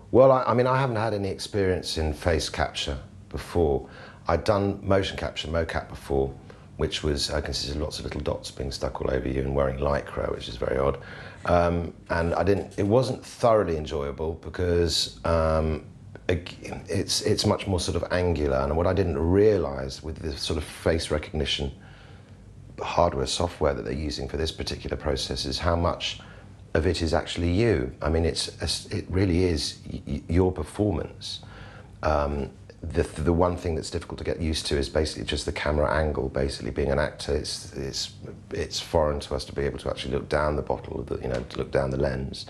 Well, I mean, I haven't had any experience in face capture before. I'd done motion capture, mocap before, which was consisted of lots of little dots being stuck all over you and wearing Lycra, which is very odd. And it wasn't thoroughly enjoyable because it's much more sort of angular. And what I didn't realise with the sort of face recognition hardware, software that they're using for this particular process is how much of it is actually you. I mean, it really is your performance. The one thing that's difficult to get used to is basically just the camera angle. Basically, being an actor, it's foreign to us to be able to actually look down the bottle, to look down the lens,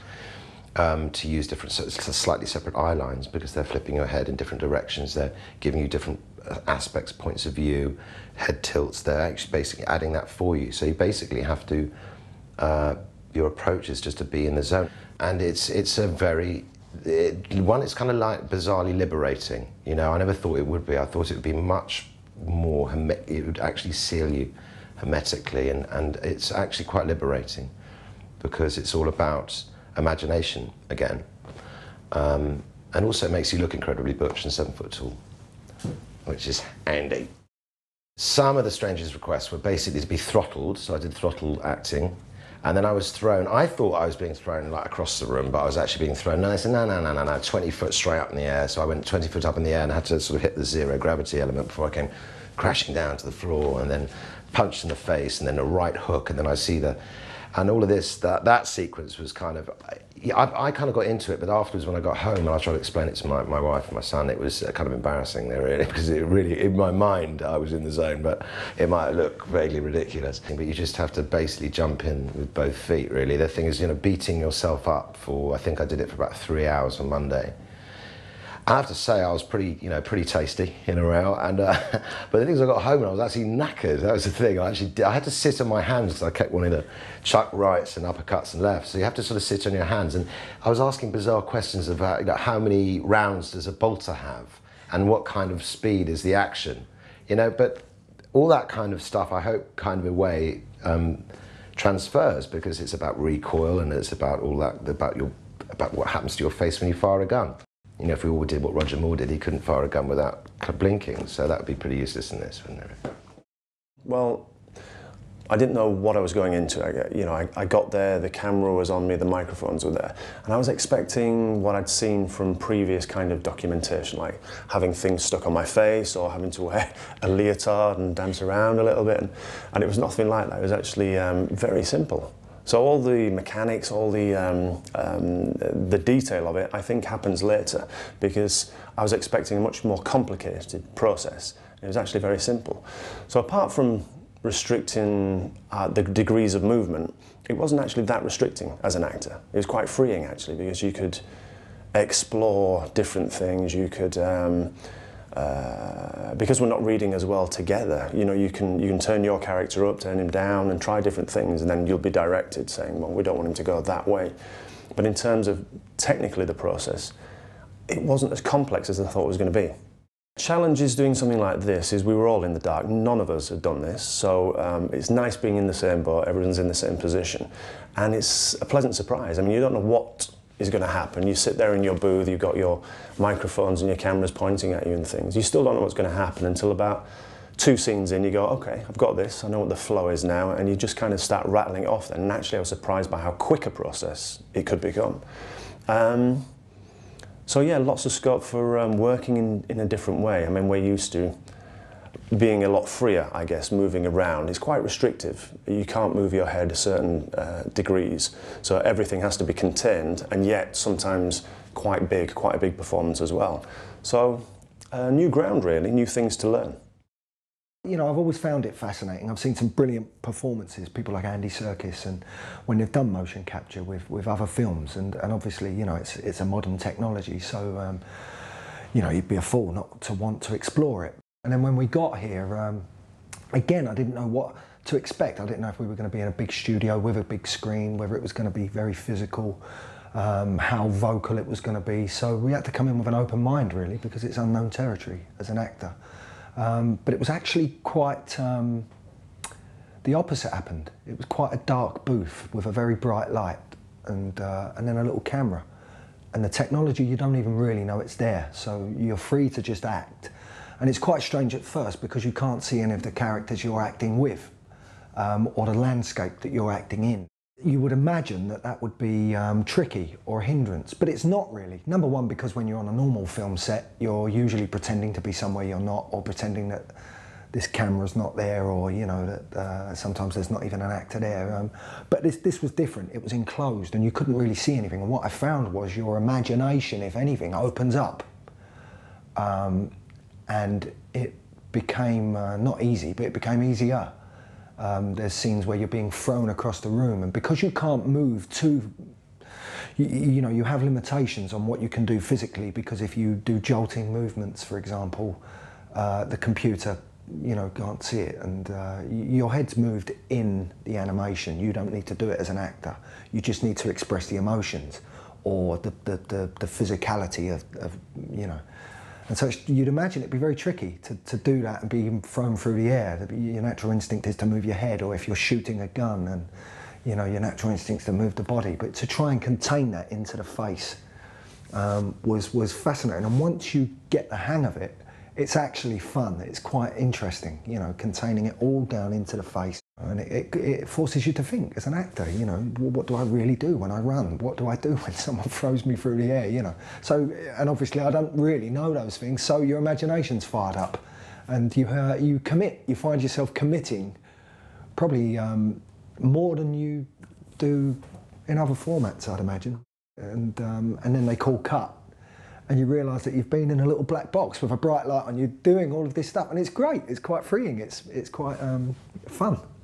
to use different, slightly separate eye lines because they're flipping your head in different directions. They're giving you different aspects, points of view, head tilts. They're actually basically adding that for you. So you basically have to. Your approach is just to be in the zone, and it's a very. It's kind of like bizarrely liberating. You know, I never thought it would be. I thought it would be much more, it would actually seal you hermetically, and it's actually quite liberating because it's all about imagination again. And also it makes you look incredibly butch and 7 foot tall, which is handy. Some of the strangest requests were basically to be throttled, so I did throttle acting. And then I was thrown, I thought I was being thrown like across the room, but I was actually being thrown, no, they said, no, 20 foot straight up in the air. So I went 20 foot up in the air and had to sort of hit the zero gravity element before I came crashing down to the floor, and then punched in the face, and then a right hook, and then I see and all of this, that sequence was kind of, I kind of got into it, but afterwards when I got home and I tried to explain it to my wife and my son, it was kind of embarrassing there really, because it really, in my mind, I was in the zone, but it might look vaguely ridiculous. But you just have to basically jump in with both feet really. The thing is, beating yourself up for, I think I did it for about 3 hours on Monday. I have to say I was pretty tasty in a row, and but the thing is I got home and I was actually knackered. That was the thing. I had to sit on my hands because I kept wanting to chuck rights and uppercuts and lefts. So you have to sort of sit on your hands, and I was asking bizarre questions about how many rounds does a bolter have, and what kind of speed is the action, But all that kind of stuff, I hope, kind of a way transfers, because it's about recoil and it's about all that about what happens to your face when you fire a gun. If we all did what Roger Moore did, he couldn't fire a gun without blinking, so that would be pretty useless in this, wouldn't it? Well, I didn't know what I was going into. I got there, the camera was on me, the microphones were there, and I was expecting what I'd seen from previous kind of documentation, like having things stuck on my face or having to wear a leotard and dance around a little bit, and it was nothing like that. It was actually very simple. So all the mechanics, all the detail of it, I think happens later, because I was expecting a much more complicated process. It was actually very simple. So apart from restricting the degrees of movement, it wasn't actually that restricting as an actor. It was quite freeing actually, because you could explore different things. You could, because we're not reading as well together, you can turn your character up, turn him down, and try different things, and then you'll be directed saying, well, we don't want him to go that way. But in terms of technically the process, it wasn't as complex as I thought it was going to be. Challenges doing something like this is we were all in the dark. None of us had done this, so it's nice being in the same boat. Everyone's in the same position, and it's a pleasant surprise. I mean, you don't know what is going to happen. You sit there in your booth, you've got your microphones and your cameras pointing at you and things. You still don't know what's going to happen until about 2 scenes in. You go, okay, I've got this, I know what the flow is now, and you just kind of start rattling it off. And naturally I was surprised by how quick a process it could become. So yeah, lots of scope for working in a different way. I mean, we're used to being a lot freer, I guess, moving around. It's quite restrictive. You can't move your head certain degrees, so everything has to be contained, and yet sometimes quite a big performance as well. So new ground really, new things to learn. I've always found it fascinating. I've seen some brilliant performances, people like Andy Serkis, and when they've done motion capture with other films, and obviously, it's a modern technology, so you'd be a fool not to want to explore it. And then when we got here, again, I didn't know what to expect. I didn't know if we were going to be in a big studio with a big screen, whether it was going to be very physical, how vocal it was going to be. So we had to come in with an open mind, really, because it's unknown territory as an actor. But it was actually quite, the opposite happened. It was quite a dark booth with a very bright light and then a little camera. and the technology, you don't even really know it's there, so you're free to just act. And it's quite strange at first because you can't see any of the characters you're acting with, or the landscape that you're acting in. You would imagine that that would be tricky or a hindrance, but it's not really. Number one, because when you're on a normal film set, you're usually pretending to be somewhere you're not, or pretending that this camera's not there, or you know that sometimes there's not even an actor there. But this was different. It was enclosed, and you couldn't really see anything. And what I found was your imagination, if anything, opens up, and it became not easy, but it became easier. There's scenes where you're being thrown across the room, and because you can't move too, you know, you have limitations on what you can do physically, because if you do jolting movements, for example, the computer, you know, can't see it, and your head's moved in the animation. You don't need to do it as an actor. You just need to express the emotions or the physicality of you know. And so you'd imagine it'd be very tricky to do that and be thrown through the air. Your natural instinct is to move your head, or if you're shooting a gun, and you know, your natural instinct is to move the body. But to try and contain that into the face was fascinating. And once you get the hang of it, it's actually fun. It's quite interesting, you know, containing it all down into the face. And it forces you to think as an actor, you know, what do I really do when I run? What do I do when someone throws me through the air, you know? So, and obviously I don't really know those things, so your imagination's fired up, and you commit. You find yourself committing probably more than you do in other formats, I'd imagine. And then they call cut, and you realise that you've been in a little black box with a bright light on, you're doing all of this stuff, and it's great. It's quite freeing. It's quite fun.